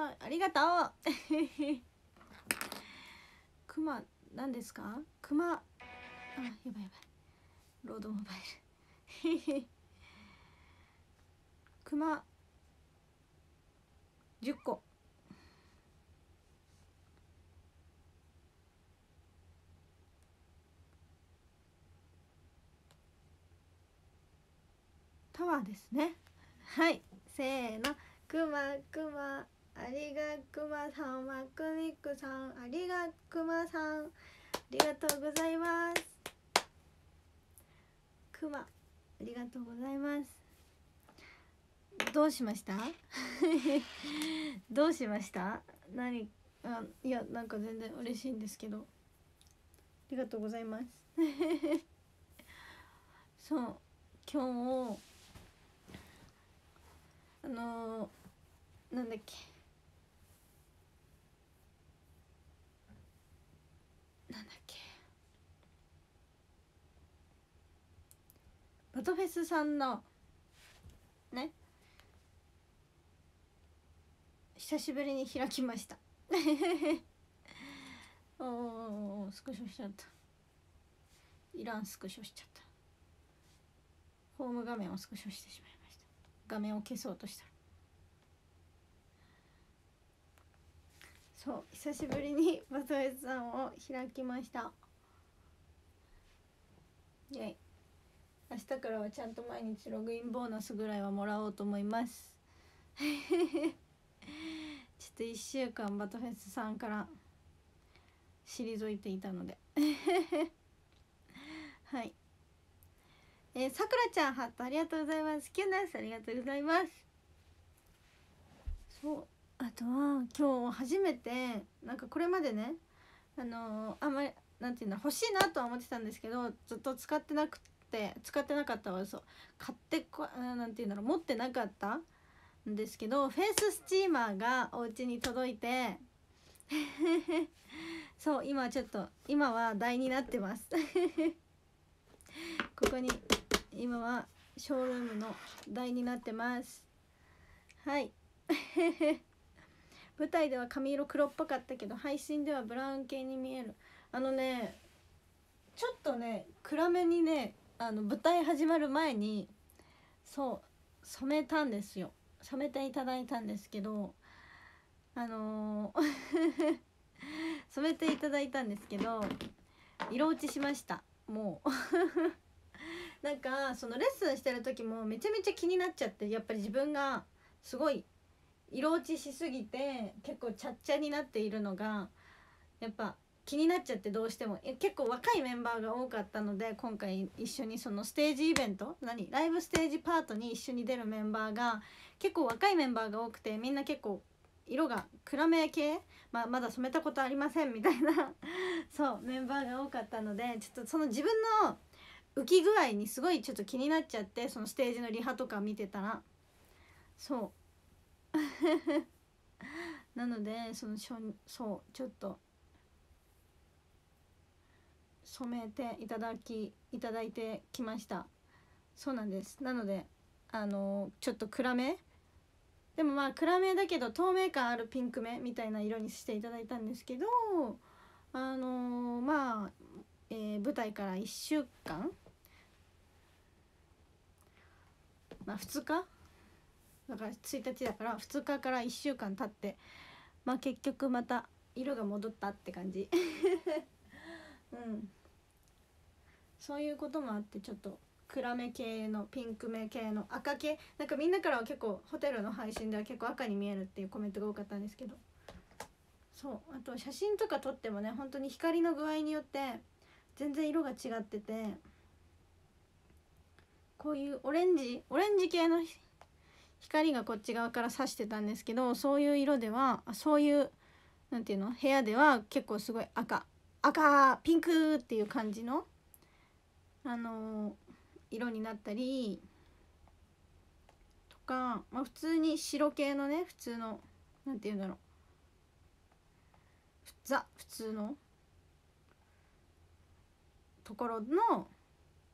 ありがとうクマ何ですか？クマ、あ、やばいやばい、ロードモバイルクマ10個。タワーですね。はい、せーの。くまくま、ありがくまさん、まくみくさん、ありがくまさん、ありがとうございます。くま、ありがとうございます。どうしましたどうしました？何、あ、いや、なんか全然嬉しいんですけど、ありがとうございますそう、今日なんだっけ、なんだっけ、バトフェスさんのね、久しぶりに開きましたおー、スクショしちゃった。いらんスクショしちゃった。ホーム画面をスクショしてしまいました。画面を消そうとしたら、そう、久しぶりにバトフェスさんを開きました。イェイ。明日からはちゃんと毎日ログインボーナスぐらいはもらおうと思いますちょっと1週間バトフェスさんから退いていたのではい、さくらちゃんハットありがとうございます。キュンです、ありがとうございます。そう、あとは今日初めて、なんかこれまでね、あんまりなんていうの、欲しいなとは思ってたんですけど、ずっと使ってなかったわ。そう、買ってこ、なんていうんだろう、持ってなかったんですけど、フェイススチーマーがお家に届いてそう、今ちょっと、今は台になってますここに今はショールームの台になってます。はい舞台では髪色黒っぽかったけど配信ではブラウン系に見える。ちょっとね暗めにね、舞台始まる前にそう染めたんですよ。染めていただいたんですけど、染めていただいたんですけど色落ちしました。もうなんかそのレッスンしてる時もめちゃめちゃ気になっちゃって、やっぱり自分がすごい色落ちしすぎて結構チャッチャになっているのがやっぱ気になっちゃって、どうしても結構若いメンバーが多かったので、今回一緒にそのステージイベント、ライブステージパートに一緒に出るメンバーが結構若いメンバーが多くて、みんな結構色が暗め系、まだ染めたことありませんみたいなそうメンバーが多かったので、ちょっとその自分の浮き具合にすごいちょっと気になっちゃって、そのステージのリハとか見てたら、そうなのでそうちょっと染めていただいてきました。そうなんです。なのでちょっと暗め、でもまあ暗めだけど透明感あるピンク目みたいな色にしていただいたんですけど、まあ、舞台から1週間、まあ2日だから1日だから2日から1週間経って、まあ結局また色が戻ったって感じうん、そういうこともあって、ちょっと暗め系のピンク目系の赤系、なんかみんなからは結構ホテルの配信では結構赤に見えるっていうコメントが多かったんですけど、そう、あと写真とか撮ってもね、本当に光の具合によって全然色が違ってて、こういうオレンジ系の光がこっち側から差してたんですけど、そういう色では、そういうなんていうの、部屋では結構すごい赤ピンクっていう感じの色になったりとか、まあ、普通に白系のね、普通のなんていうんだろう、普通のところの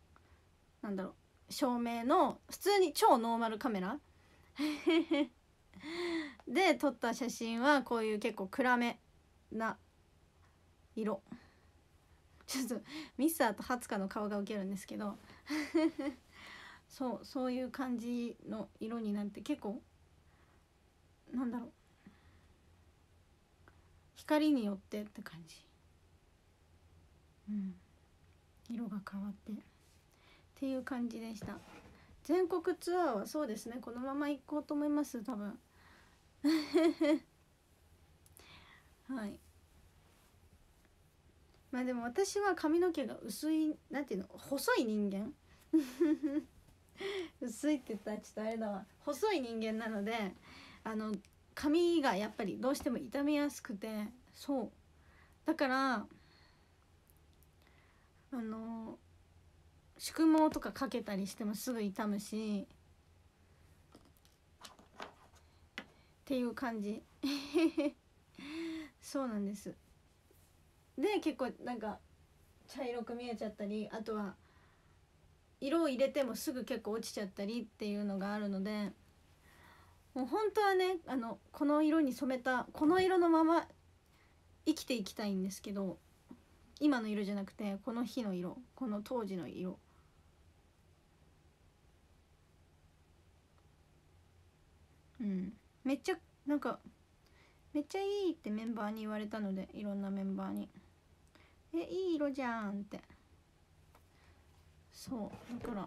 なんだろう、照明の普通に超ノーマルカメラで撮った写真はこういう結構暗めな色。ちょっとミスターとハツカの顔がウケるんですけどそういう感じの色になって、結構なんだろう、光によってって感じ。色が変わってっていう感じでした。全国ツアーはそうですね、このまま行こうと思います多分はい。まあでも私は髪の毛が薄い、なんていうの、細い人間薄いって言ったらちょっとあれだわ、細い人間なので、髪がやっぱりどうしても傷みやすくて、そうだから宿毛とかかけたりしてもすぐ傷むしっていう感じそうなんです。で結構なんか茶色く見えちゃったり、あとは色を入れてもすぐ結構落ちちゃったりっていうのがあるので、もう本当はね、この色に染めたこの色のまま生きていきたいんですけど、今の色じゃなくてこの日の色、この当時の色。めっちゃなんかめっちゃいいってメンバーに言われたので、いろんなメンバーにいい色じゃんって。そうだから、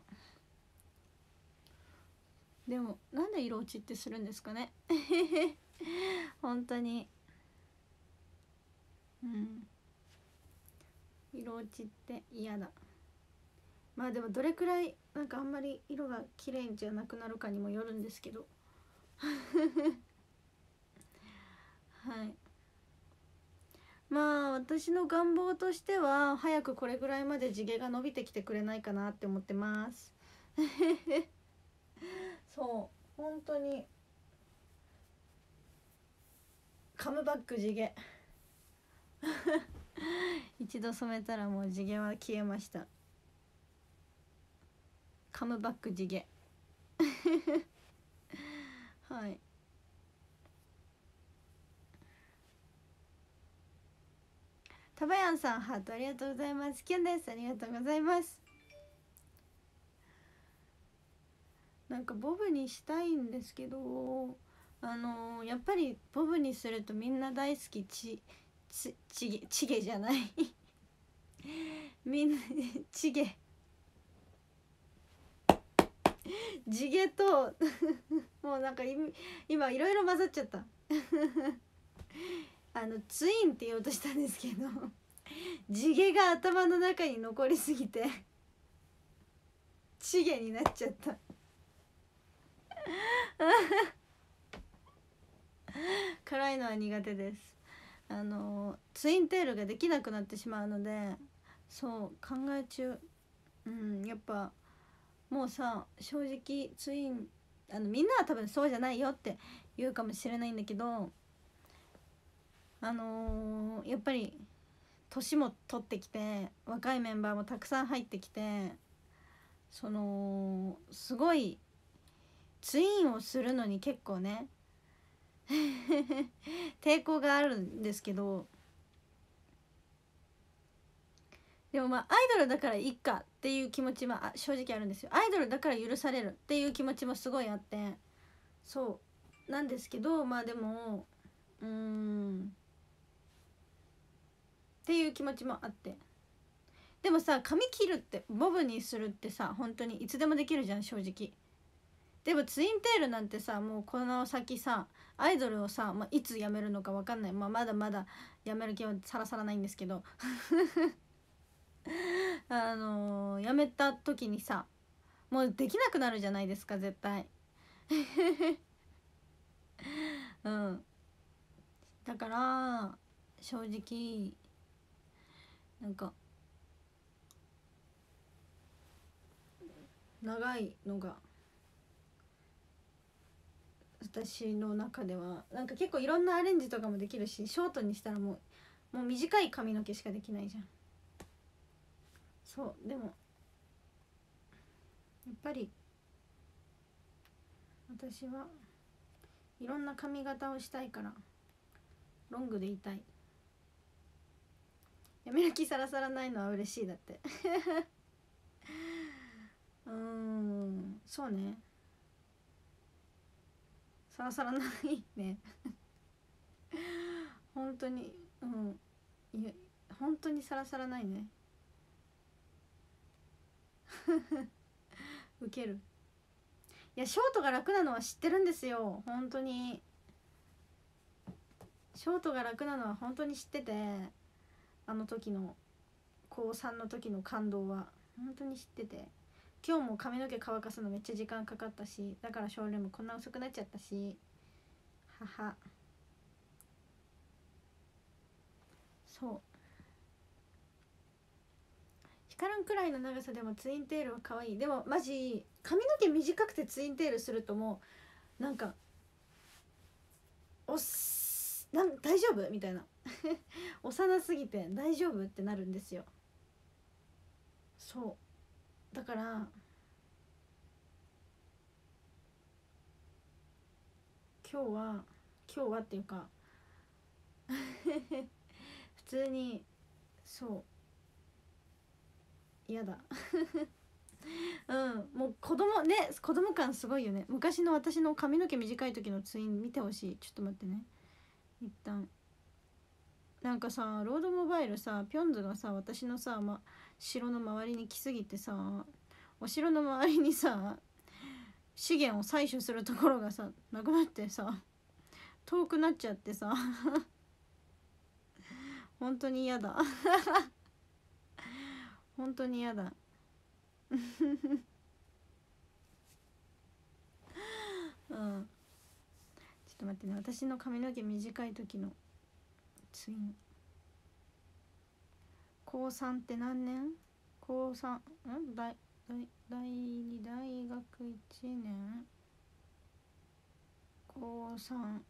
でもなんで色落ちってするんですかね本当に。色落ちって嫌だ。まあでもどれくらいなんかあんまり色が綺麗じゃなくなるかにもよるんですけどはい。まあ私の願望としては早くこれぐらいまで地毛が伸びてきてくれないかなって思ってますそう本当にカムバック地毛一度染めたらもう地毛は消えました。カムバック地毛はい。タバヤンさんハートありがとうございます。キュンです、ありがとうございます。なんかボブにしたいんですけど、やっぱりボブにするとみんな大好きちげじゃないみんなちげ地毛ともうなんか今いろいろ混ざっちゃったツインって言おうとしたんですけど地毛が頭の中に残りすぎてチゲになっちゃった辛いのは苦手です。ツインテールができなくなってしまうので、そう考え中。やっぱもうさ、正直ツインみんなは多分そうじゃないよって言うかもしれないんだけど、やっぱり年も取ってきて若いメンバーもたくさん入ってきて、すごいツインをするのに結構ね抵抗があるんですけど、でもまあアイドルだからいっかっていう気持ちも正直あるんですよ。アイドルだから許されるっていう気持ちもすごいあって、そうなんですけど、まあでもっていう気持ちもあって、でもさ、髪切るってボブにするってさ、本当にいつでもできるじゃん正直。でもツインテールなんてさ、もうこの先さアイドルをさ、いつ辞めるのか分かんない、まだまだ辞める気はさらさらないんですけど辞めた時にさ、もうできなくなるじゃないですか絶対だから正直なんか長いのが私の中ではなんか結構いろんなアレンジとかもできるし、ショートにしたらもう短い髪の毛しかできないじゃん。そうでもやっぱり私はいろんな髪型をしたいからロングでいたい。髪の毛サラサラないのは嬉しいだってそうね、サラサラないね本当に、いや本当にサラサラないねウケる。いやショートが楽なのは知ってるんですよ。本当にショートが楽なのは本当に知ってて、あの時の高3の時の感動は本当に知ってて、今日も髪の毛乾かすのめっちゃ時間かかったし、だからショールームこんな遅くなっちゃったし、母そう光らんくらいの長さでもツインテールは可愛い。でもマジ髪の毛短くてツインテールするともうなんか大丈夫みたいな幼すぎて大丈夫ってなるんですよ。そうだから今日はっていうか普通にそう嫌だもう子供感すごいよね。昔の私の髪の毛短い時のツイン見てほしい。ちょっと待ってね一旦。なんかさロードモバイルさピョンズがさ私のさ、城の周りに来すぎてさ、お城の周りにさ資源を採取するところがさなくなってさ遠くなっちゃってさ本当に嫌だ本当に嫌だちょっと待ってね、私の髪の毛短い時のツイン。高3って何年？高3第2大学1年高3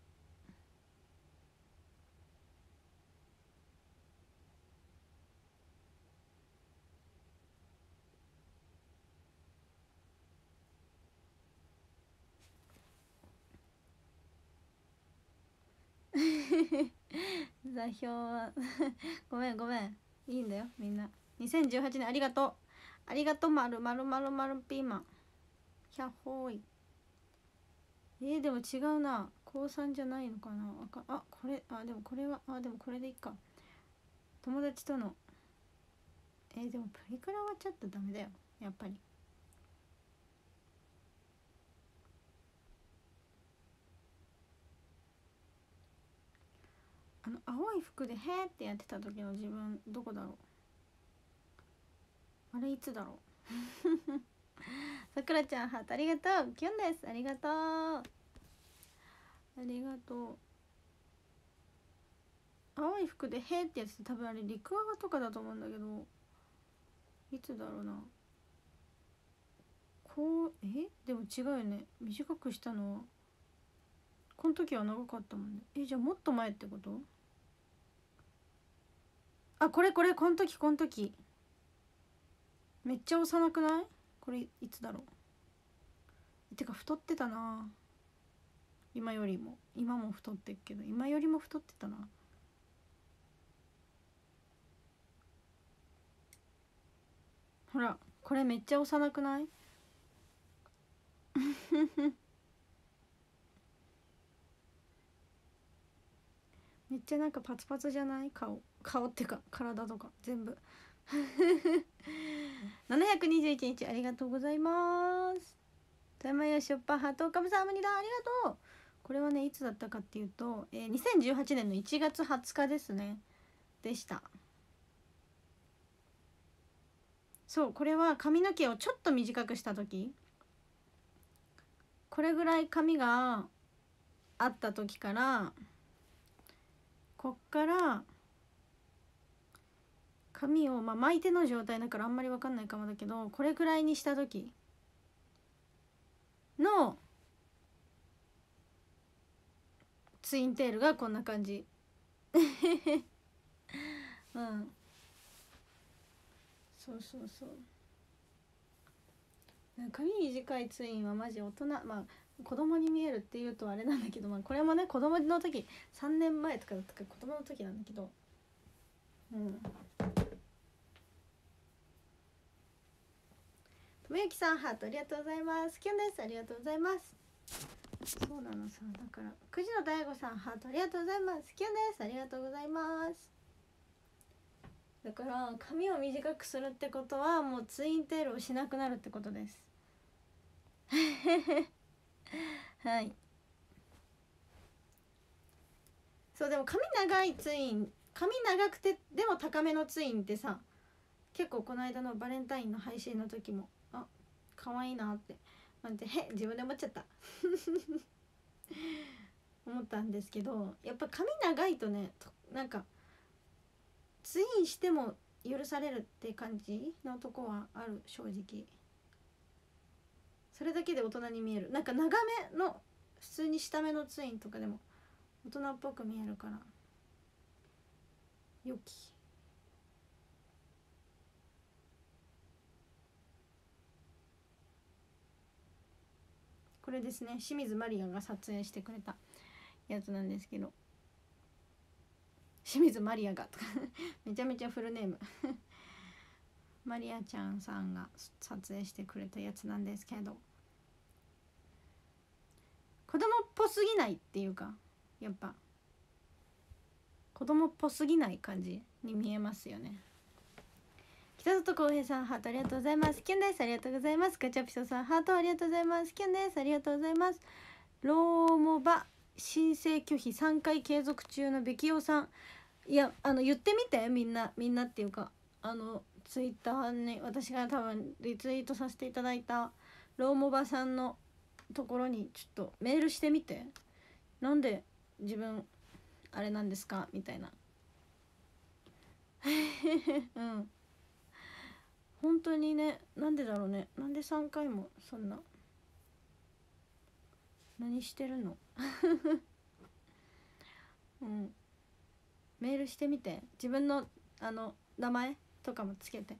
座標はごめんいいんだよみんな。2018年ありがとうまるピーマンひゃっほーい。でも違うな、高3じゃないのかな。でもこれはでもこれでいいか。友達とのでもプリクラはちょっとダメだよやっぱり。青い服でへーってやってた時の自分どこだろう。あれいつだろうさくらちゃんハートありがとう。キュンです、ありがとう青い服でへーってやつって多分あれ陸アガとかだと思うんだけど、いつだろうな。でも違うよね、短くしたのはこの時は長かったもんね。じゃあもっと前ってこと？これこの時めっちゃ幼くない？これいつだろう。てか太ってたな、今よりも。今も太ってっけど今よりも太ってたな。ほらこれめっちゃ幼くないめっちゃなんかパツパツじゃない？顔ってか体とか全部721日ありがとうございます。富山よしょっぱハートカブサムニだ、ありがとう。これはねいつだったかっていうと、2018年の1月20日ですねでした。そうこれは髪の毛をちょっと短くした時、これぐらい髪があった時から、こっから髪を巻いての状態だからあんまり分かんないかもだけど、これぐらいにした時のツインテールがこんな感じそう髪短いツインはマジ大人、 子供に見えるっていうとあれなんだけど、まあこれもね子供の時3年前とかだったから子供の時なんだけど、ともゆきさんハートありがとうございます。きゅんです、ありがとうございます。そうなのさ、だから9時の大悟さんハートありがとうございます。きゅんです、ありがとうございます。だから髪を短くするってことはもうツインテールをしなくなるってことですはい。そうでも髪長いツイン、髪長くてでも高めのツインってさ、結構この間のバレンタインの配信の時も可愛いなって待って自分で思っちゃった思ったんですけど、やっぱ髪長いとねなんかツインしても許されるって感じのとこはある。正直それだけで大人に見える。なんか長めの普通に下目のツインとかでも大人っぽく見えるから良き。これですね、清水マリアが撮影してくれたやつなんですけど、清水マリアがとかめちゃめちゃフルネームマリアちゃんさんが撮影してくれたやつなんですけど、子供っぽすぎないっていうか、やっぱ子供っぽすぎない感じに見えますよね。北里浩平さんハートありがとうございます。キュンです、ありがとうございます。ガチャピソさんハートありがとうございます。キュンです、ありがとうございます。ローモバ申請拒否3回継続中のべきおさん、いや言ってみて、みんなっていうかツイッターに私が多分リツイートさせていただいたローモバさんのところにちょっとメールしてみて、なんで自分あれなんですかみたいなうん本当にね、なんでだろうね、なんで3回もそんな何してるのうんメールしてみて、自分の名前とかもつけて、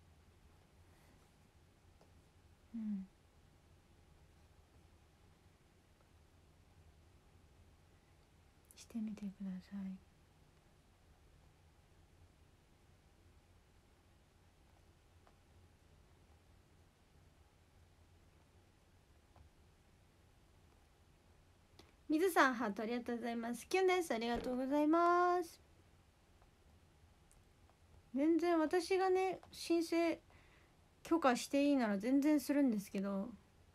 してみてください。水さんハートありがとうございます。キュンです、ありがとうございます。全然私がね申請許可していいなら全然するんですけど、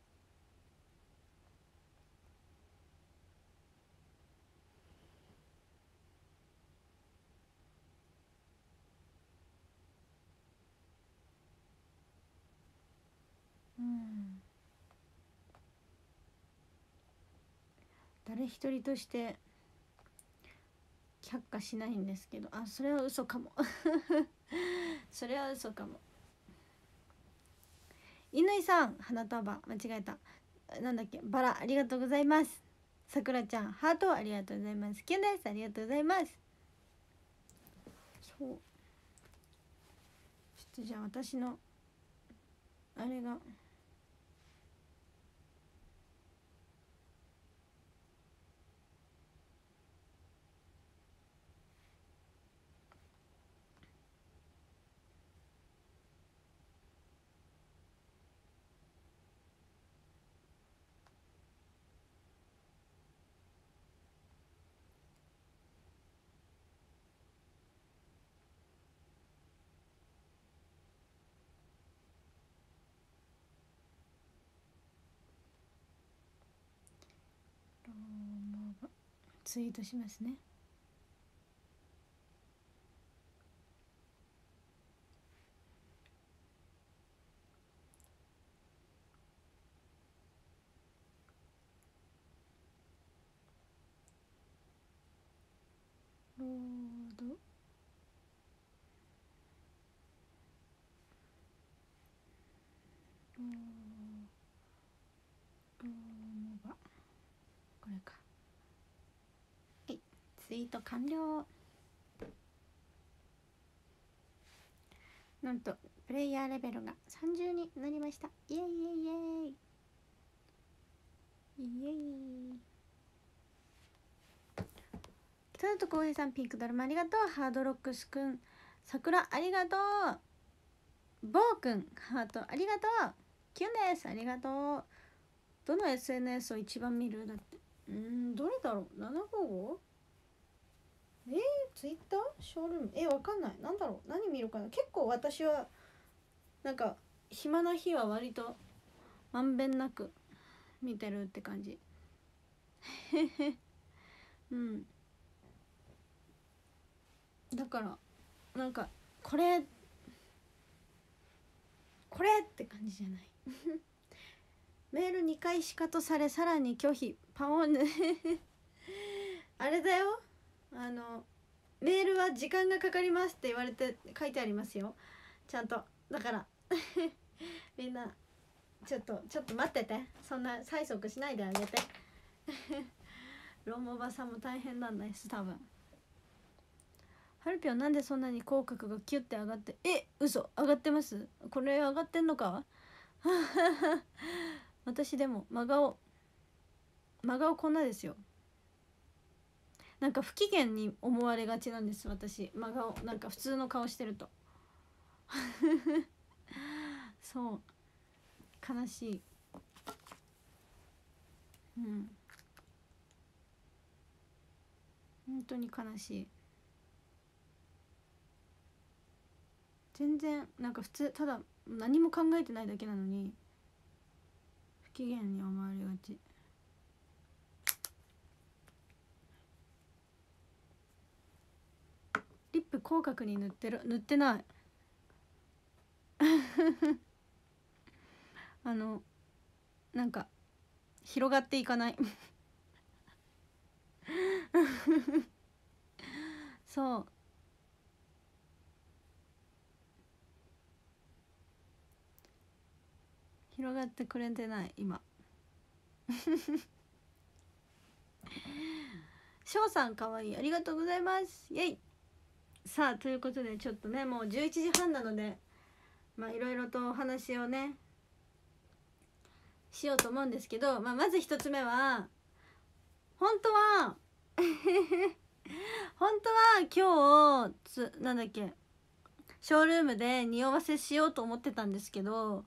誰一人として却下しないんですけど、それは嘘かもそれは嘘かも。乾さん花束間違えた、なんだっけ、バラありがとうございます。さくらちゃんハートありがとうございます。キュンです、ありがとうございます。そうちょっとじゃあ私のあれがツイートしますね。ロードローモバ、これか。はい、ツイート完了。なんとプレイヤーレベルが30になりました。イエイイエイイエイ。 イエイ。北里浩平さん、ピンクだるまありがとう。ハードロックスくん、桜ありがとう。ボーくん、ハートありがとう。キュンです、ありがとう。どの SNS を一番見るだって。どれだろう。 755？ ツイッターショールーム、わかんない。なんだろう、何見るかな。結構私はなんか暇な日は割とまんべんなく見てるって感じ。うん、だからなんかこれって感じじゃない。メール2回しかとされ、さらに拒否パオンヌ。あれだよ、メールは時間がかかりますって言われて書いてありますよ、ちゃんと。だからみんなちょっと待ってて、そんな催促しないであげて。ロンモバさんも大変なんです多分。ハルピョン、なんでそんなに口角がキュッて上がって、嘘、上がってます？これ上がってんのか。私でも真顔こんなですよ。なんか不機嫌に思われがちなんです私、真顔なんか普通の顔してると。そう、悲しい。本当に悲しい。全然なんか普通、ただ何も考えてないだけなのに不機嫌に思われがち。リップ口角に塗ってない。なんか広がっていかない。そう広がってくれてない今。翔さんかわいい、ありがとうございます。イエイ。さあということで、ちょっとねもう11時半なので、まあいろいろとお話をねしようと思うんですけど、まず一つ目は本当は本当は今日なんだっけ、ショールームで匂わせしようと思ってたんですけど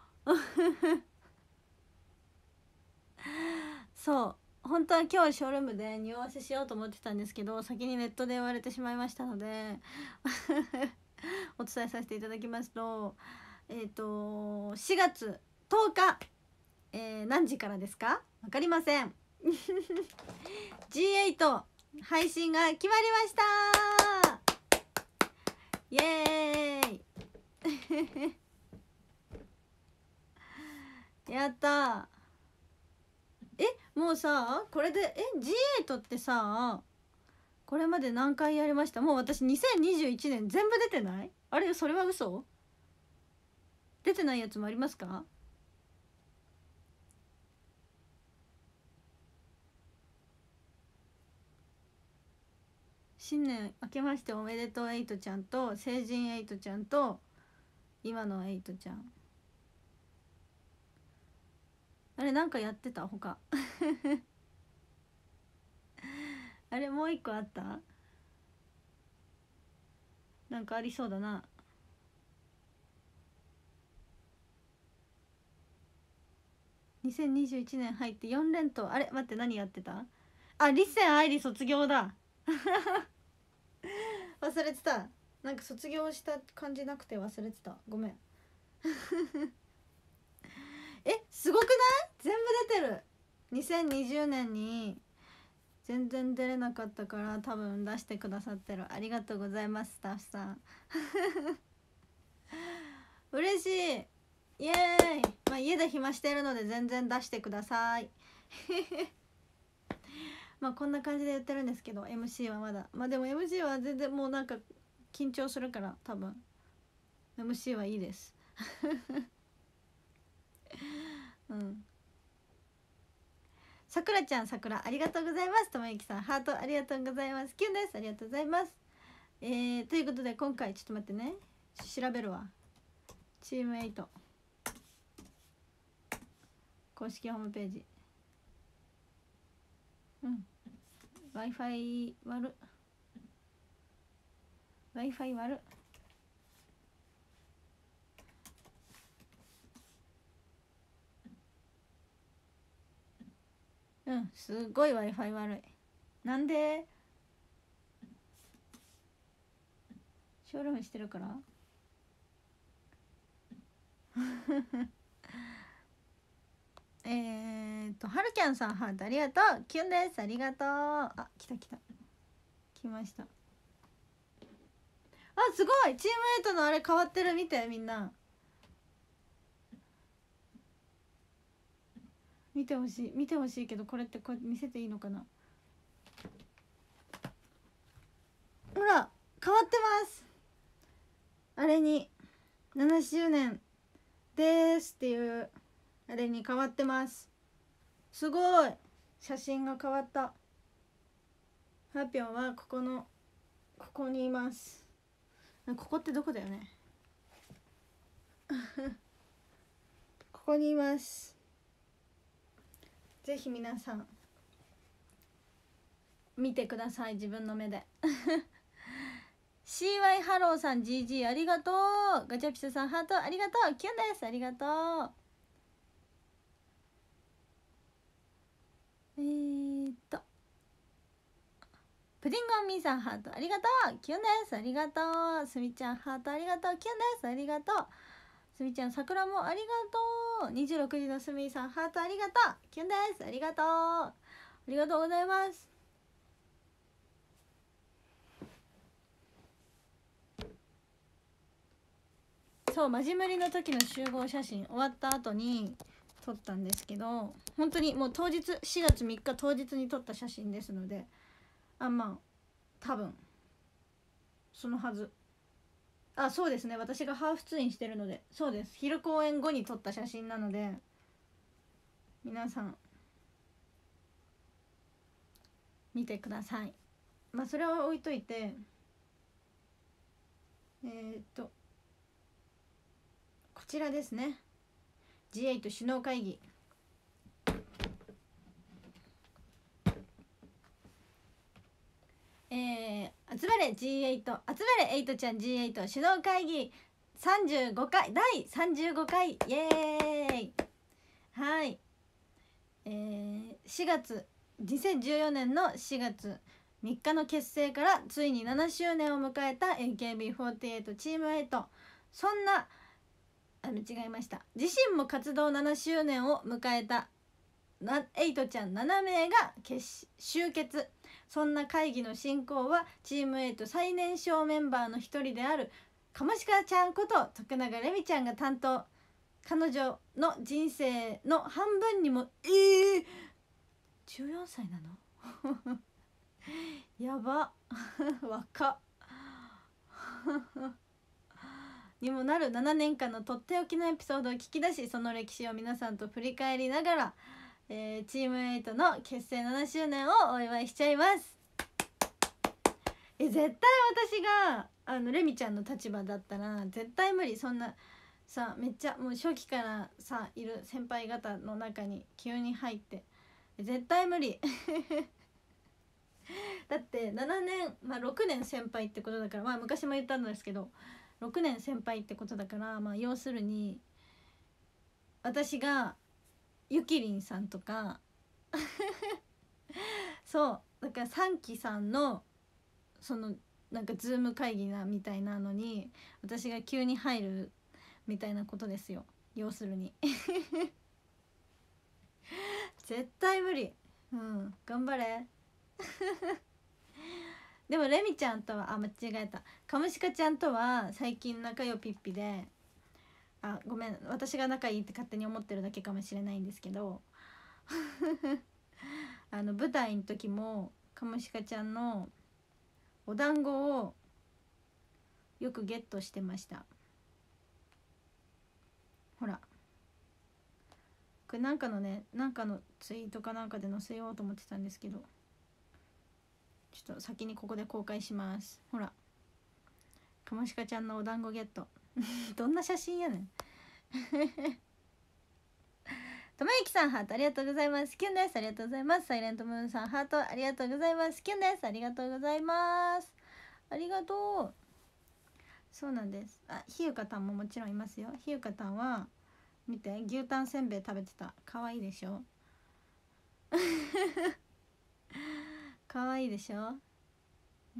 そう本当は今日ショールームで匂わせしようと思ってたんですけど、先にネットで言われてしまいましたのでお伝えさせていただきますと、4月10日、何時からですか、分かりません。G8 配信が決まりました。イエーイ。やったー。もうさこれでG8 ってさ、これまで何回やりました？もう私2021年全部出てない？あれ、それは嘘？出てないやつもありますか？新年明けましておめでとうエイトちゃんと、成人エイトちゃんと、今のエイトちゃん。あれなんかやってた他。あれもう一個あった？なんかありそうだな。2021年入って4連投。あれ待って、何やってた？あ、リッセン愛理卒業だ。忘れてた。なんか卒業した感じなくて忘れてた、ごめん。すごくない？全部出てる。2020年に全然出れなかったから多分出してくださってる。ありがとうございます、スタッフさん。嬉しい。イエーイ。家で暇してるので全然出してください。こんな感じで言ってるんですけど、 MC はまだでも MC は全然もうなんか緊張するから多分 MC はいいです。さくらちゃん、桜ありがとうございます。ともゆきさんハートありがとうございます。キュンです、ありがとうございます。ということで今回ちょっと待ってね、調べるわ。チーム8公式ホームページうん Wi-Fi 割る Wi-Fi 割る。うんすごい Wi-Fi 悪い。なんでショールームしてるからはるきゃんさんハートありがとう。キュンです、ありがとう。あ、来た来た来ました。あ、すごいチームエイトのあれ変わってる、見てみんな見てほしい見てほしいけど、これってこれ見せていいのかな。ほら変わってます。あれに7周年ですっていうあれに変わってます。すごい写真が変わった。ハーピョンはここにいます。ここってどこだよねここにいます。ぜひ皆さん見てください、自分の目でCY ハローさん GG ありがとう。ガチャピシャさんハートありがとう。キュンです、ありがとう。プディングオンミーさんハートありがとう。キュンです、ありがとう。すみちゃんハートありがとう。キュンです、ありがとう。すみちゃん桜もありがとう。26時のすみさんハートありがとう。キュンです、ありがとう。ありがとうございます。そうマジムリの時の集合写真終わった後に撮ったんですけど、本当にもう当日4月3日当日に撮った写真ですので、まあ多分そのはず。あ、そうですね、私がハーフツインしてるので、そうです、昼公演後に撮った写真なので皆さん見てください。まあそれは置いといて、こちらですね、 G8 首脳会議。集まれ G8、 集まれ8ちゃん G8 首脳会議35回第35回イエーイ。はい、4月2014年の4月3日の結成からついに7周年を迎えた AKB48 チーム8。そんな違いました、自身も活動7周年を迎えたエイトちゃん7名が集結。そんな会議の進行はチーム8最年少メンバーの一人であるカモシカちゃんこと徳永レミちゃんが担当。彼女の人生の半分にも14歳なのやば若っにもなる7年間のとっておきのエピソードを聞き出し、その歴史を皆さんと振り返りながら、チーム8の結成7周年をお祝いしちゃいます。絶対私がレミちゃんの立場だったら絶対無理。そんなさ、めっちゃもう初期からさいる先輩方の中に急に入って絶対無理だって7年、6年先輩ってことだから、昔も言ったんですけど6年先輩ってことだから、要するに私がゆきりんさんとかそうだから3期さんのそのなんかズーム会議なみたいなのに私が急に入るみたいなことですよ、要するに絶対無理。頑張れでもレミちゃんとは間違えた、カムシカちゃんとは最近仲良ピッピで、ごめん私が仲いいって勝手に思ってるだけかもしれないんですけど舞台の時もカムシカちゃんのお団子をよくゲットしてました。ほらこれなんかのツイートかなんかで載せようと思ってたんですけど、ちょっと先にここで公開します。ほらカモシカちゃんのお団子ゲットどんな写真やねんともゆきさんハートありがとうございます。キュンです、ありがとうございます。サイレントムーンさんハートありがとうございます。キュンです、ありがとうございます。ありがとう。そうなんです。あ、ひゆかたんももちろんいますよ。ひゆかたんは見て、牛タンせんべい食べてた。かわいいでしょかわいいでしょ。うん。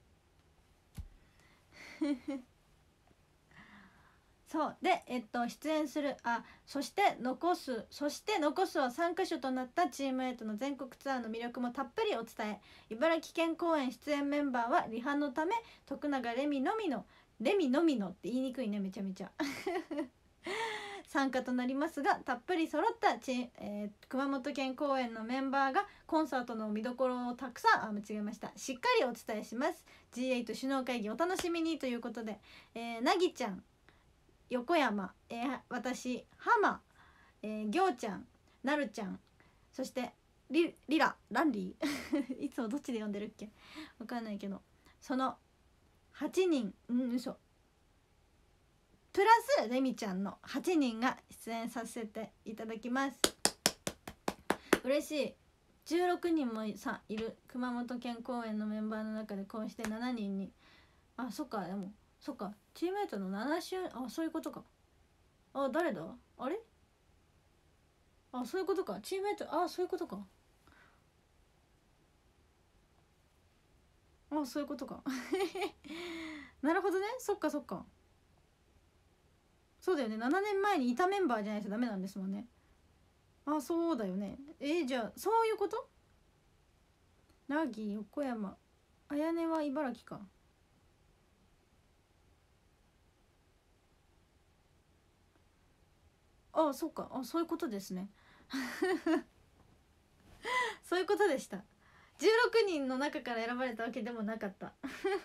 そうで、出演する、そして残すは参加者となったチームエイトの全国ツアーの魅力もたっぷりお伝え。茨城県公演出演メンバーはリハのため徳永レミのみのって言いにくいね、めちゃめちゃ参加となりますが、たっぷり揃った熊本県公演のメンバーがコンサートの見どころをたくさん間違えました、しっかりお伝えします。 G8 首脳会議お楽しみにということで、なぎちゃん、横山、私、浜、ぎょうちゃん、なるちゃん、そしてリラランリーいつもどっちで読んでるっけわかんないけど、その8人、嘘プラスレミちゃんの8人が出演させていただきます。嬉しい。16人もさいる熊本県公演のメンバーの中でこうして7人に、そっか、でもそっか、チームメイトの7周、そういうことか。誰だ、あれ、そういうことか、チームメイト、そういうことか、そういうことかなるほどね、そっかそっか、そうだよね、7年前にいたメンバーじゃないとダメなんですもんね。そうだよね。じゃあそういうこと。ナギ、横山、あやねは茨城か。そうか、そういうことですねそういうことでした。16人の中から選ばれたわけでもなかった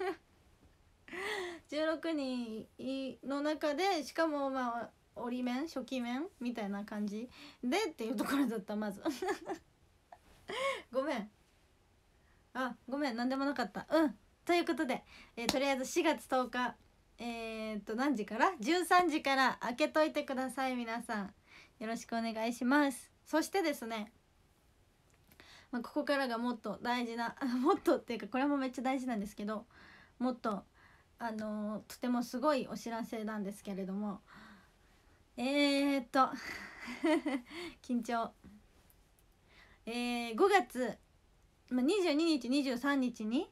16人の中で、しかも折り面初期面みたいな感じでっていうところだった。まずごめん、ごめん、なんでもなかった。ということで、とりあえず4月10日何時から13時から開けといてください。皆さんよろしくお願いします。そしてですね、ここからがもっと大事なもっとっていうか、これもめっちゃ大事なんですけど、もっととてもすごいお知らせなんですけれども、緊張、5月、22日23日に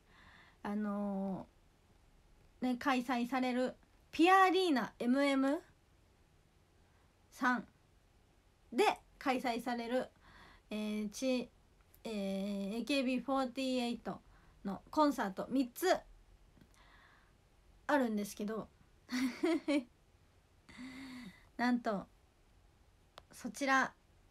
開催されるピアアリーナ MM さんで開催される、AKB48 のコンサート3つあるんですけどなんとそちら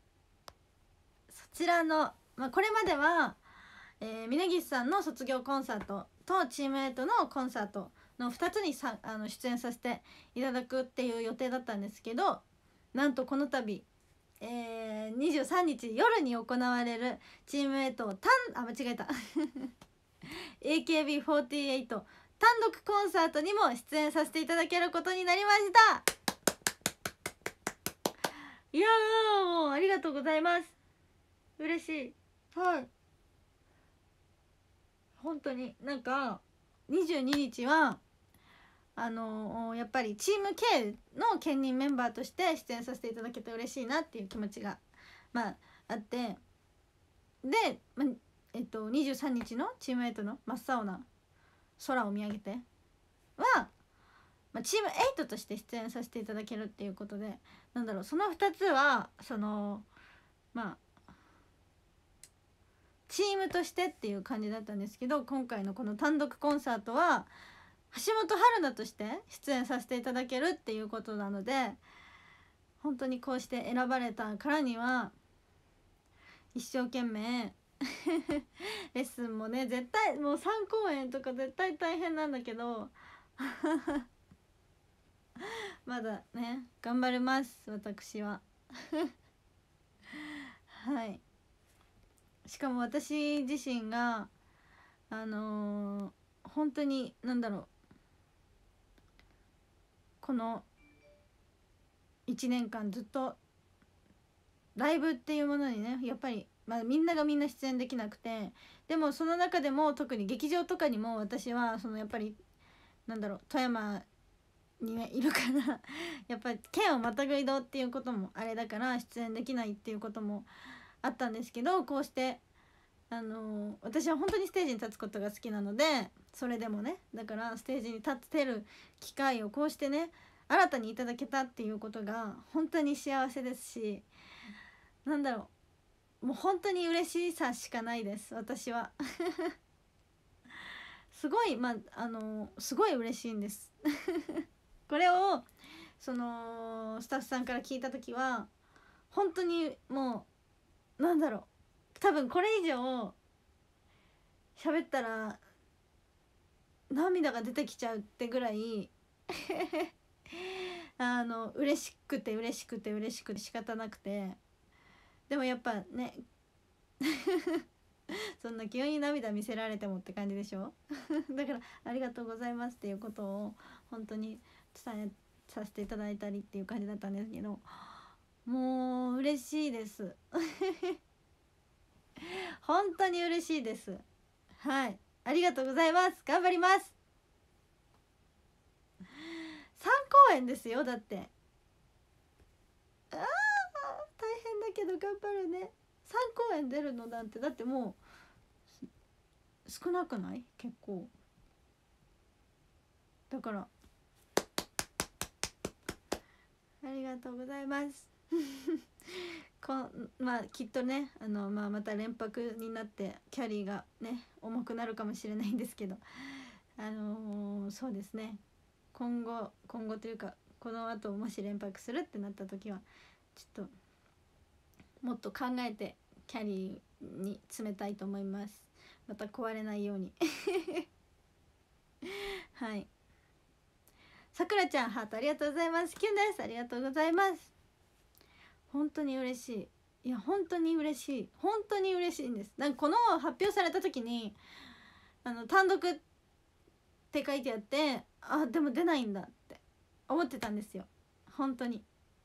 の、これまでは、峯岸さんの卒業コンサートとチームエイトのコンサートの2つに出演させていただくっていう予定だったんですけど、なんとこの度、23日夜に行われるチームエイト間違えたAKB48 単独コンサートにも出演させていただけることになりました。いやー、もうありがとうございます。嬉しい。はい、本当になんか22日はやっぱりチーム K の兼任メンバーとして出演させていただけて嬉しいなっていう気持ちがあって、で、23日のチーム8の真っ青な空を見上げては、チーム8として出演させていただけるっていうことで、なんだろう、その2つはチームとしてっていう感じだったんですけど、今回のこの単独コンサートは橋本春菜として出演させていただけるっていうことなので、本当にこうして選ばれたからには一生懸命レッスンもね、絶対もう3公演とか絶対大変なんだけどまだね頑張ります私ははい。しかも私自身が本当になんだろう、この1年間ずっとライブっていうものにねやっぱり、みんながみんな出演できなくて、でもその中でも特に劇場とかにも私はそのやっぱりなんだろう富山にねいるからやっぱり県をまたぐ移動っていうこともあれだから出演できないっていうこともあったんですけど、こうして私は本当にステージに立つことが好きなので、それでもねだからステージに立てる機会をこうしてね新たにいただけたっていうことが本当に幸せですし、なんだろう、もう本当に嬉しさしかないです私はすごいすごい嬉しいんですこれをそのスタッフさんから聞いた時は本当にもうなんだろう、多分これ以上喋ったら涙が出てきちゃうってぐらい嬉しくて嬉しくて嬉しくて仕方なくて、でもやっぱねそんな急に涙見せられてもって感じでしょだからありがとうございますっていうことを本当に伝えさせていただいたりっていう感じだったんですけど、もう嬉しいです本当に嬉しいです。はい、ありがとうございます。頑張ります。3公演ですよ、だって。大変だけど頑張るね。3公演出るのなんてだってもう少なくない？結構だからありがとうございますきっとねまた連泊になってキャリーがね重くなるかもしれないんですけど、そうですね、今後というかこの後もし連泊するってなった時はちょっともっと考えてキャリーに詰めたいと思います。また壊れないようにはい、さくらちゃんハートありがとうございます。キュンです、ありがとうございます。本当に嬉しい。いや本当に嬉しい、本当に嬉しいんです。なんかこの発表された時に単独って書いてあって、あでも出ないんだって思ってたんですよ本当に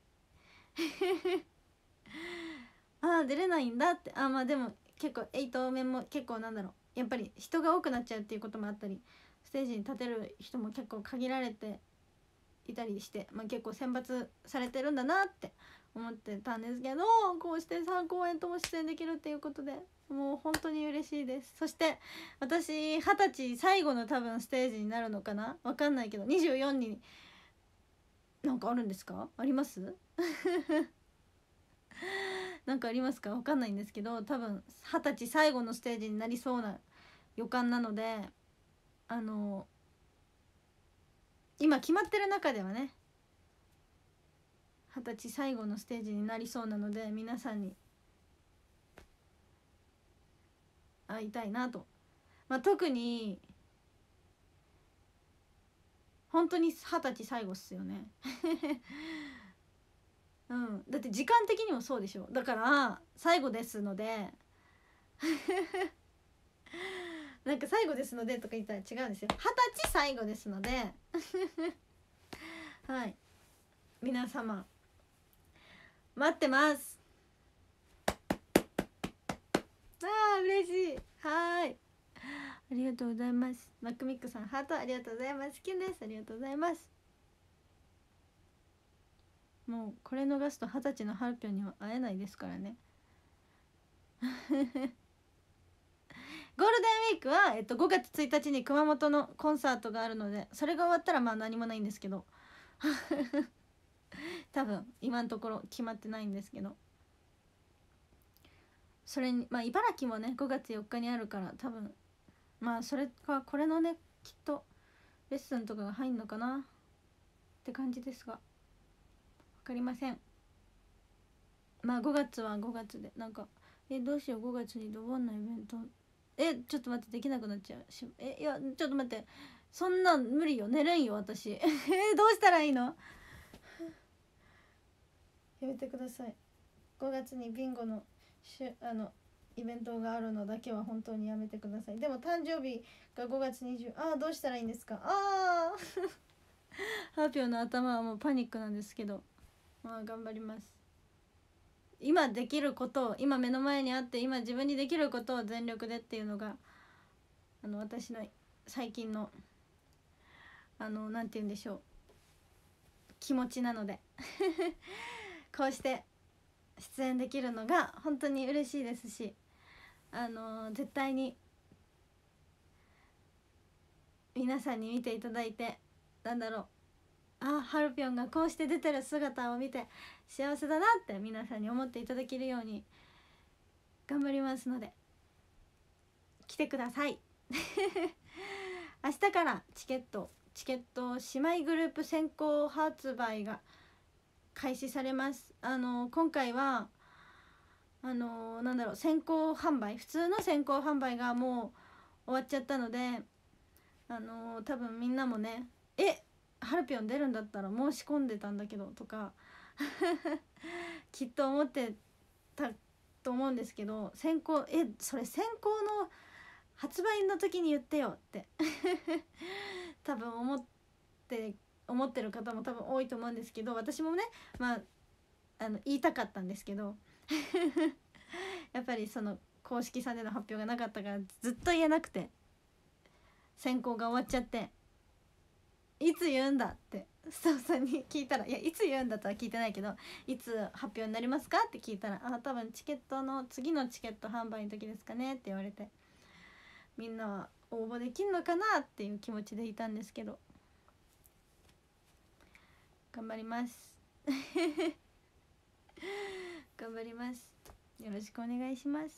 出れないんだって。でも結構8面も結構なんだろう、やっぱり人が多くなっちゃうっていうこともあったり、ステージに立てる人も結構限られていたりして、結構選抜されてるんだなって思ってたんですけど、こうして3公演とも出演できるっていうことでもう本当に嬉しいです。そして私20歳最後の多分ステージになるのかな、わかんないけど24になんかあるんですか？ありますなんかありますか？わかんないんですけど、多分20歳最後のステージになりそうな予感なので、今決まってる中ではね20歳最後のステージになりそうなので、皆さんに会いたいなと。特に本当に20歳最後っすよねうん、だって時間的にもそうでしょ。だから最後ですのでなんか最後ですのでとか言ったら違うんですよ。20歳最後ですのではい、皆様待ってます。嬉しい。はい、ありがとうございます。マックミックさんハートありがとうございます。キュンです、ありがとうございます。もうこれ逃すと20歳のハルピョンには会えないですからねゴールデンウィークは、5月1日に熊本のコンサートがあるので、それが終わったら何もないんですけど多分今のところ決まってないんですけど、それに茨城もね5月4日にあるから、多分それかこれのねきっとレッスンとかが入んのかなって感じですが、分かりません。5月は5月でなんかどうしよう、5月にドボンのイベントちょっと待って、できなくなっちゃうし、いやちょっと待って、そんなん無理よ、寝るんよ私どうしたらいいのやめてください。5月にビンゴのイベントがあるのだけは本当にやめてください。でも誕生日が5月20、どうしたらいいんですか？ハーピョンの頭はもうパニックなんですけど、頑張ります。 今できることを、今目の前にあって今自分にできることを全力でっていうのが私の最近のなんて言うんでしょう、気持ちなのでこうして出演できるのが本当に嬉しいですし、絶対に皆さんに見ていただいて、なんだろう、ハルピョンがこうして出てる姿を見て幸せだなって皆さんに思っていただけるように頑張りますので来てください明日からチケット姉妹グループ先行発売が開始されます。今回はなんだろう、先行販売、普通の先行販売がもう終わっちゃったので、多分みんなもね、ハルピョン出るんだったら申し込んでたんだけどとかきっと思ってたと思うんですけど、先行それ先行の発売の時に言ってよって多分思ってる方も多分多いと思うんですけど、私もね、言いたかったんですけどやっぱりその公式さんでの発表がなかったからずっと言えなくて、選考が終わっちゃって、いつ言うんだってスタッフさんに聞いたら、いやいつ言うんだとは聞いてないけど、いつ発表になりますかって聞いたら、多分チケットの次のチケット販売の時ですかねって言われて、みんなは応募できんのかなっていう気持ちでいたんですけど、頑張ります頑張ります。よろしくお願いします。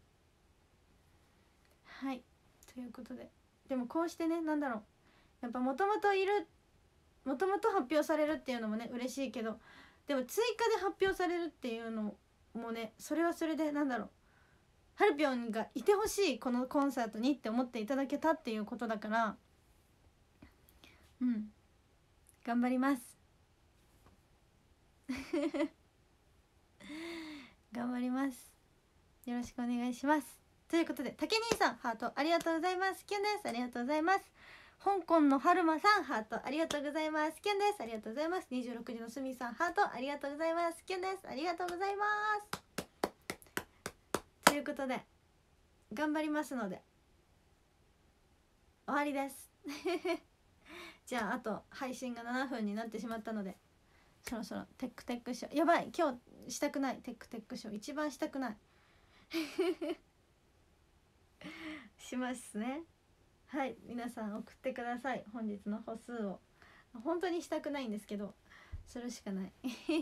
はい、ということで、でもこうしてね、なんだろう、やっぱもともと発表されるっていうのもね嬉しいけど、でも追加で発表されるっていうのもね、それはそれでなんだろう、ハルピョンがいてほしいこのコンサートにって思っていただけたっていうことだから、頑張ります頑張ります。よろしくお願いします。ということで、竹兄さんハートありがとうございます。キュンです、ありがとうございます。香港の春馬さんハートありがとうございます。キュンです、ありがとうございます。26時のすみさんハートありがとうございます。キュンです、ありがとうございます。ということで頑張りますので終わりですじゃあ、あと配信が7分になってしまったので、そろそろテックショー、やばい、今日したくない、テックショー一番したくないしますね。はい、皆さん送ってください、本日の歩数を。本当にしたくないんですけどするしかない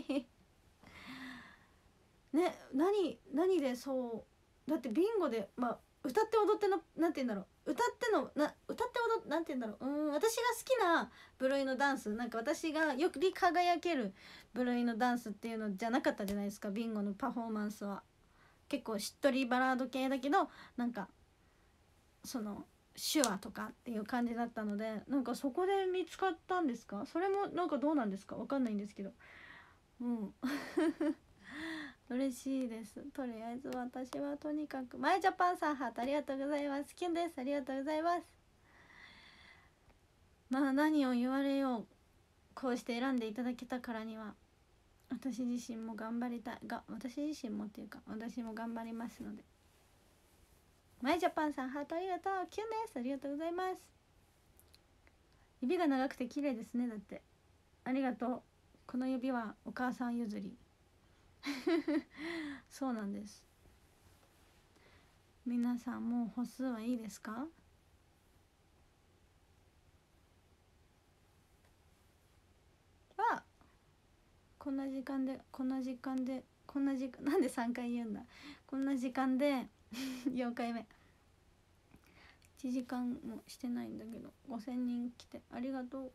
ね、何で、そうだってビンゴで、歌って踊ってのなんて言うんだろう、歌って踊ってなんて言うんだろう、私が好きな部類のダンス、なんか私がよく輝ける部類のダンスっていうのじゃなかったじゃないですか、ビンゴのパフォーマンスは。結構しっとりバラード系だけど、なんかその手話とかっていう感じだったので、なんかそこで見つかったんですか、それもなんかどうなんですか、わかんないんですけど、嬉しいです。とりあえず私はとにかく、マイジャパンさんハートありがとうございます。キュンです、ありがとうございます。何を言われよう、こうして選んでいただけたからには私自身も頑張りたいが、私自身もっていうか私も頑張りますので。マイジャパンさんハートありがとう。キュンです、ありがとうございます。指が長くて綺麗ですね、だって。ありがとう。この指はお母さん譲りそうなんです。皆さんもう歩数はいいですか？こんな時間でなんで3回言うんだ、こんな時間で4回目、1時間もしてないんだけど5000人来てありがとう。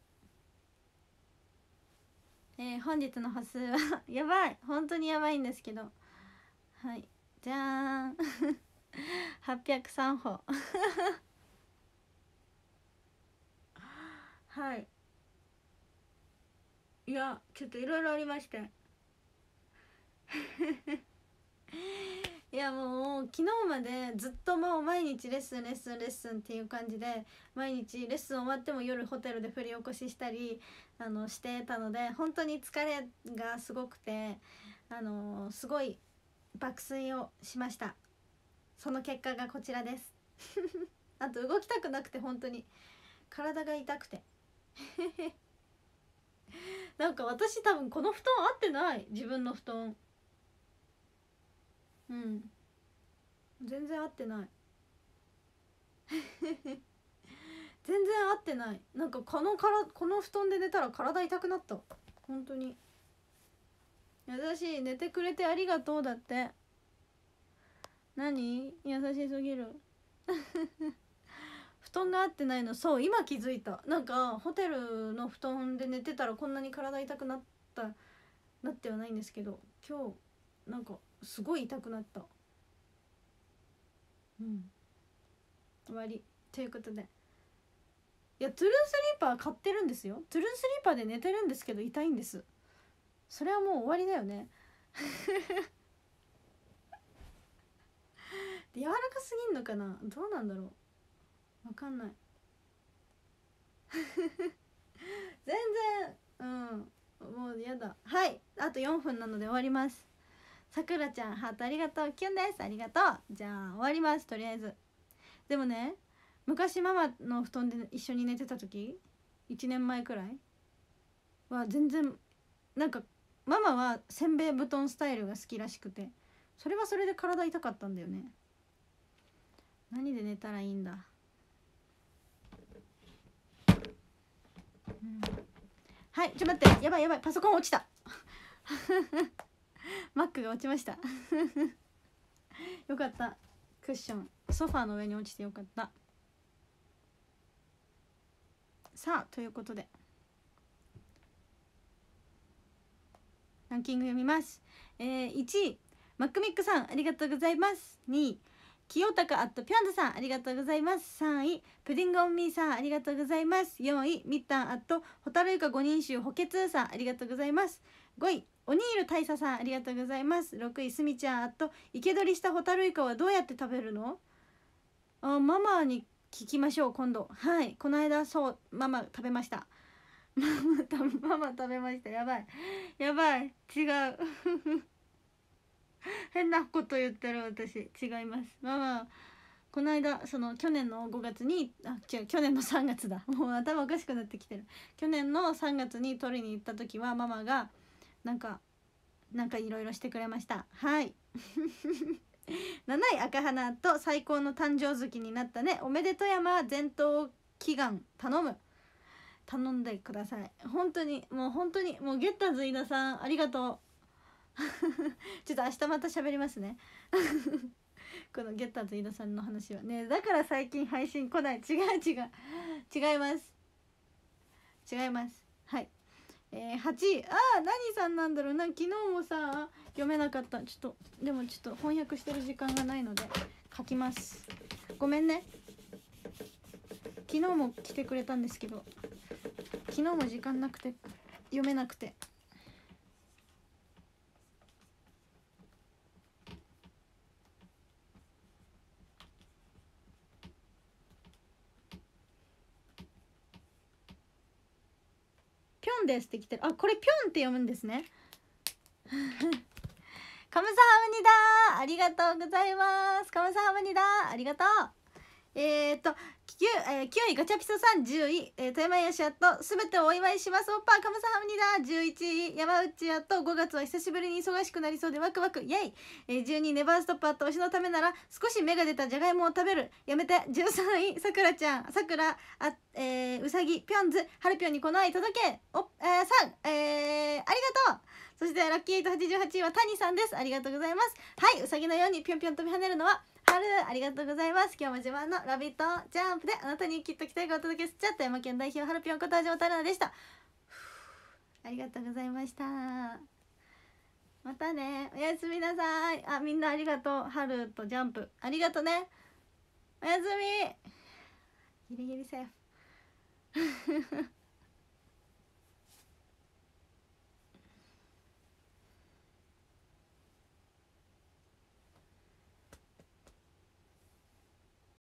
本日の歩数はやばい、本当にやばいんですけど、はい、じゃーん803歩はい、いやちょっといろいろありましていやもう昨日までずっともう毎日レッスンっていう感じで、毎日レッスン終わっても夜ホテルで振り起こししたりしてたので、本当に疲れがすごくて、 すごい爆睡をしました。その結果がこちらですあと動きたくなくて、本当に体が痛くてなんか私多分この布団合ってない、自分の布団。うん、全然合ってない全然合ってない。なんかこの布団で寝たら体痛くなった、本当に。優しい、寝てくれてありがとうだって。何優しすぎる布団が合ってないの、そう今気づいた。なんかホテルの布団で寝てたらこんなに体痛くなってはないんですけど、今日なんかすごい痛くなった。終わりということで、いやトゥルースリーパー買ってるんですよ。トゥルースリーパーで寝てるんですけど痛いんです。それはもう終わりだよね柔らかすぎんのかな、どうなんだろう、わかんない全然もうやだ。はい、あと4分なので終わります。さくらちゃんハートありがとう。キュンです、ありがとう。じゃあ終わります。とりあえずでもね、昔ママの布団で一緒に寝てた時、1年前くらいは全然なんか、ママはせんべい布団スタイルが好きらしくて、それはそれで体痛かったんだよね。何で寝たらいいんだ、はい、ちょっと待って、やばいやばい、パソコン落ちたマックが落ちましたよかった、クッションソファーの上に落ちてよかった。さあということでランキング読みます。1位マックミックさんありがとうございます。2位清高あっとぴょんずさんありがとうございます。3位プディングオンミーさんありがとうございます。4位ミッタンあっとホタルイカ5人衆ホケツーさんありがとうございます。5位オニール大佐さんありがとうございます。6位すみちゃんあっと生け捕りしたホタルイカはどうやって食べるの、ママに聞きましょう今度。はい、この間そうママ食べましたママ食べました。やばいやばい、違う変なこと言ってる私。違います。ママこの間その去年の5月に去年の3月だ、もう頭おかしくなってきてる。去年の3月に取りに行った時はママがなんかいろいろしてくれました。はい7位赤花と最高の誕生月になったね、おめでとやま前頭祈願頼んでください。本当にもうゲッターズ飯田さんありがとうちょっと明日また喋りますねこのゲッターズ飯田さんの話はね、だから最近配信来ない。違います。はい、8位何さんなんだろうな、昨日もさ読めなかった。でもちょっと翻訳してる時間がないので書きます。ごめんね。昨日も来てくれたんですけど、昨日も時間なくて読めなくて。ぴょんですって来てる。これぴょんって読むんですねカムサハムニダーありがとうございます。カムサハムニダーありがとう。9位ガチャピソさん、10位、富山よしやっとすべてお祝いしますおっぱカムサハムニダー。11位山内やっと5月は久しぶりに忙しくなりそうでワクワクイエイ。12位ネバーストップあっと推しのためなら少し芽が出たじゃがいもを食べるやめて。13位さくらちゃんうさぎぴょんずはるぴょんにこの愛届けさんありがとう。そしてラッキー888位は谷さんです。ありがとうございます。はい、うさぎのようにぴょんぴょん飛び跳ねるのは春。ありがとうございます。今日も自慢のラビットジャンプであなたにきっと期待がお届けしちゃった山県代表はるぴょんことはじまたるなでした。ありがとうございました。またね、おやすみなさい。みんなありがとう。春とジャンプありがとね。おやすみ。ギリギリセーフ